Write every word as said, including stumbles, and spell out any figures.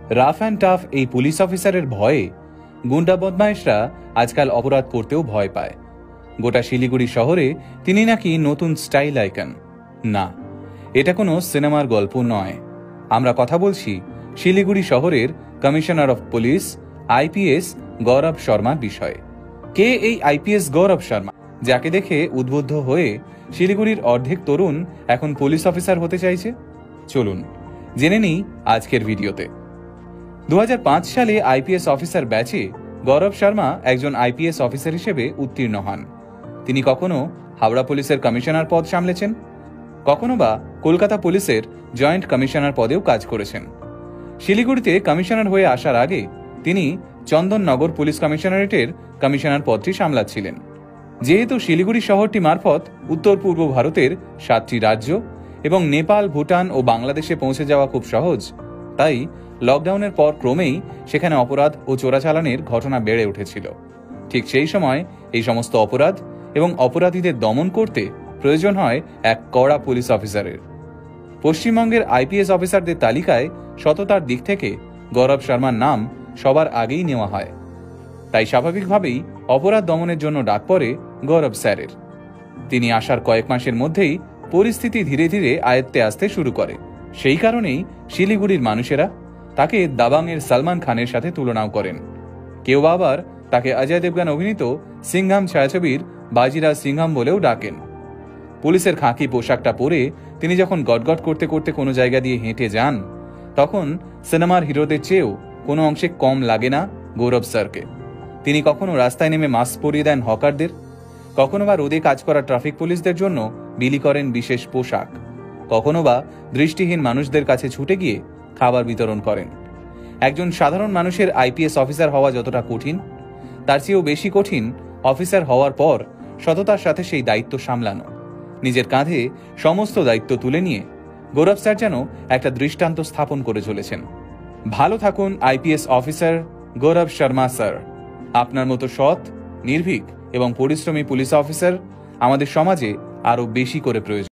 Rough and tough এই police অফিসারের ভয়ে গুন্ডা বদমাইশরা আজকাল অপরাধ করতেও ভয় পায়। গোটা শিলিগুড়ি শহরে তিনি নাকি নতুন স্টাইল আইকন। না, এটা কোনো সিনেমার গল্প নয়। আমরা কথা বলছি শিলিগুড়ি শহরের commissioner of police IPS Gaurav শর্মার বিষয়ে। কে এই আইপিএস গৌরব শর্মা, যাকে দেখে উদ্বুদ্ধ হয়ে শিলিগুড়ির অর্ধেক তরুণ এখন পুলিশ অফিসার হতে চাইছে? চলুন জেনে নিই আজকের ভিডিওতে। দু হাজার পাঁচ সালে আইপিএস অফিসার ব্যাচে গৌরব শর্মা একজন আইপিএস অফিসার হিসেবে উত্তীর্ণ হন। তিনি কখনো হাওড়া পুলিশের কমিশনার পদ সামলেছেন, কখনো বা কলকাতা পুলিশের জয়েন্ট কমিশনার পদেও কাজ করেছেন। শিলিগুড়িতে কমিশনার হয়ে আসার আগে তিনি চন্দননগর পুলিশ কমিশনারেটের কমিশনার পদটি সামলাচ্ছিলেন। যেহেতু শিলিগুড়ি শহরটি মারফত উত্তর পূর্ব ভারতের সাতটি রাজ্য এবং নেপাল, ভুটান ও বাংলাদেশে পৌঁছে যাওয়া খুব সহজ, তাই লকডাউনের পর ক্রমেই সেখানে অপরাধ ও চোরাচালানের ঘটনা বেড়ে উঠেছিল। ঠিক সেই সময় এই সমস্ত অপরাধ এবং অপরাধীদের দমন করতে প্রয়োজন হয় এক কড়া পুলিশ অফিসারের। পশ্চিমবঙ্গের আইপিএস অফিসারদের তালিকায় সততার দিক থেকে গৌরব শর্মার নাম সবার আগেই নেওয়া হয়। তাই স্বাভাবিকভাবেই অপরাধ দমনের জন্য ডাক পড়ে গৌরব স্যারের। তিনি আসার কয়েক মাসের মধ্যেই পরিস্থিতি ধীরে ধীরে আয়ত্তে আসতে শুরু করে। সেই কারণেই শিলিগুড়ির মানুষেরা তাকে দাবাংয়ের সলমান খানের সাথে তুলনাও করেন। কেউ আবার তাকে অজয় দেবগন অভিনীত সিংহাম ছায়াছবির বাজিরাজ সিংহাম বলেও ডাকেন। পুলিশের খাকি পোশাকটা পরে তিনি যখন গটগট করতে করতে কোনো জায়গা দিয়ে হেঁটে যান, তখন সিনেমার হিরোদের চেয়েও কোনো অংশে কম লাগে না গৌরব স্যারকে। তিনি কখনো রাস্তায় নেমে মাস্ক পরিয়ে দেন হকারদের, কখনো বা রোদে কাজ করা ট্রাফিক পুলিশদের জন্য বিলি করেন বিশেষ পোশাক, কখনো বা দৃষ্টিহীন মানুষদের কাছে ছুটে গিয়ে খাবার বিতরণ করেন। একজন সাধারণ মানুষের আইপিএস অফিসার হওয়া যতটা কঠিন, তার চেয়েও বেশি কঠিন অফিসার হওয়ার পর সততার সাথে সেই দায়িত্ব সামলানো। নিজের কাঁধে সমস্ত দায়িত্ব তুলে নিয়ে গৌরব স্যার যেন একটা দৃষ্টান্ত স্থাপন করে চলেছেন। ভালো থাকুন IPS officer Gaurav Sharma sir. আপনার মতো সৎ, নির্ভীক এবং পরিশ্রমী পুলিশ অফিসার আমাদের সমাজে আরো বেশি করে প্রয়োজন।